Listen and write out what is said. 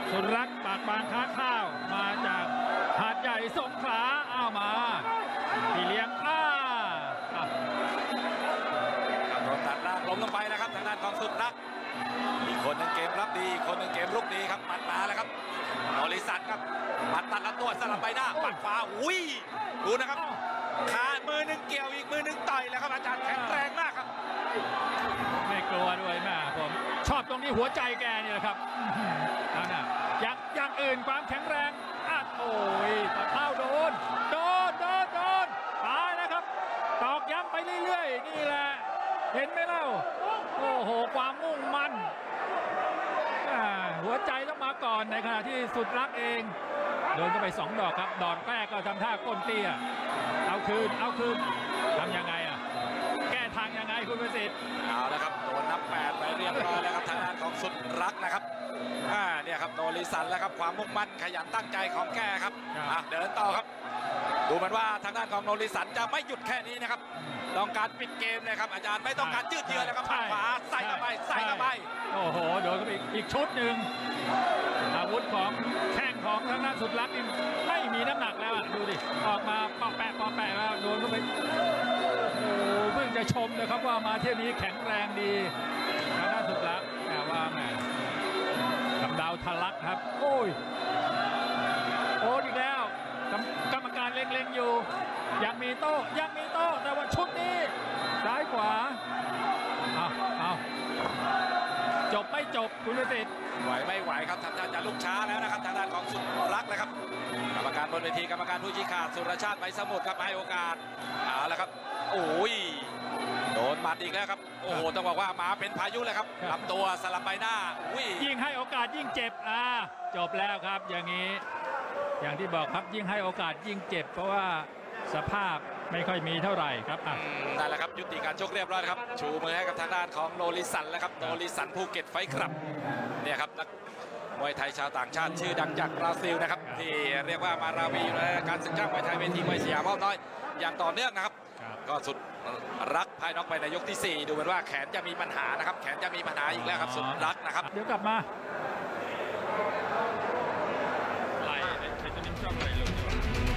สุรักษ์ปากบางค้าข้าวมาจากหาดใหญ่สงขลาเอามาพี่เลี้ยงโดนตัดล่างล้มลงไปนะครับทางด้านของสุรักษ์อีกคนหนึ่งเกมรับดีอีกคนหนึ่งเกมลุกดีครับหมัดมาแล้วครับโนริสันครับหมัดตัดลำตัวสลับใบหน้าหมัดขวาอุ้ยดูนะครับขามือหนึ่งเกี่ยวอีกมือหนึ่งต่อยแล้วครับอาจารย์แข็งแรงมากครับไม่กลัวด้วยแม่ผมชอบตรงนี้หัวใจแกนี่แหละครับนั่นน่ะอย่างอื่นความแข็งแรงโอ้ยตะเท้าโดนตายนะครับตอกย้ำไปเรื่อยๆนี่แหละเห็นไหมเล่าโอ้โหความมุ่งมั่นหัวใจต้องมาก่อนในขณะที่สุดรักเองโดนเข้าไป2 ดอกครับดอกแรกก็ทำท่าก้นเตี้ยเอาคืนทำยังไงแก้ทางยังไงคุณประสิทธิ์เอาแล้วครับโดนนับ8ไปเรียบร้อยแล้วครับทางด้านของสุดรักนะครับเนี่ยครับโนริสันแล้วครับความมุ่งมั่นขยันตั้งใจของแกครับเดินต่อครับดูเหมือนว่าทางด้านของโนริสันจะไม่หยุดแค่นี้นะครับต้องการปิดเกมนะครับอาจารย์ไม่ต้องการยืดเยื้อนะครับขวาใส่เข้าไปโอ้โหโดนเข้าไปอีกชุดหนึ่งอาวุธของแข้งของทางด้านสุดรักนี่ไม่มีน้ำหนักแล้วดูดิออกมาปอแปะแล้วโดนเข้าไปโอ้เพิ่งจะชมนะครับว่ามาเที่ยวนี้แข็งแรงดีทางด้านสุดรักแต่ว่าแหมกับดาวทะลักครับโอ้ยอีกแล้วกรรมการเล็งๆอยู่ยังมีโต้แต่ว่าชุดนี้ซ้ายขวาเอาจบไม่จบคุณประสิทธิ์ไหวไม่ไหวครับทำท่าจะลุกช้าแล้วนะครับทางด้านของสุดรักนะครับกรรมการบนเวทีกรรมการผู้ชี้ขาดสุรชาติใบสมุทรครับให้โอกาสเอาละครับโอ้ยโดนหมัดอีกแล้วครับโอ้โหต้องบอกว่ามาเป็นพายุเลยครับลำตัวสลับใบหน้ายิ่งให้โอกาสยิ่งเจ็บจบแล้วครับอย่างนี้อย่างที่บอกครับยิ่งให้โอกาสยิ่งเจ็บเพราะว่าสภาพไม่ค่อยมีเท่าไหร่ครับนั่นแหละครับยุติการชกเรียบร้อยครับชูมือให้กับทางด้านของโนริสันแล้วครับโนริสันภูเก็ตไฟครับเนี่ยครับนักมวยไทยชาวต่างชาติชื่อดังจากบราซิลนะครับที่เรียกว่ามาราวีในการศึกษามวยไทยเวทีมวยสยามอ้อมน้อยอย่างต่อเนื่องนะครับก็สุดรักภายนอกไปในยกที่4ดูเหมือนว่าแขนจะมีปัญหานะครับแขนจะมีปัญหาอีกแล้วครับสุดรักนะครับเดี๋ยวกลับมาไล่ไอ้จะนิ่งจ้องอะไรเลย